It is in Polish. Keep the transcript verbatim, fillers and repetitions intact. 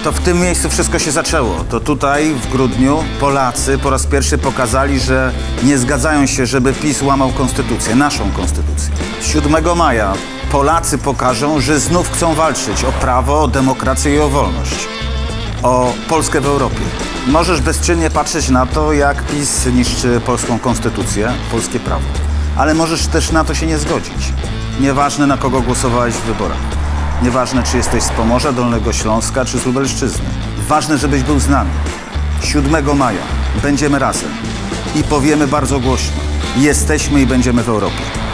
To w tym miejscu wszystko się zaczęło. To tutaj w grudniu Polacy po raz pierwszy pokazali, że nie zgadzają się, żeby PiS łamał konstytucję, naszą konstytucję. siódmego maja Polacy pokażą, że znów chcą walczyć o prawo, o demokrację i o wolność. O Polskę w Europie. Możesz bezczynnie patrzeć na to, jak PiS niszczy polską konstytucję, polskie prawo. Ale możesz też na to się nie zgodzić. Nieważne, na kogo głosowałeś w wyborach. Nieważne, czy jesteś z Pomorza, Dolnego Śląska, czy z Lubelszczyzny. Ważne, żebyś był z nami. siódmego maja będziemy razem i powiemy bardzo głośno. Jesteśmy i będziemy w Europie.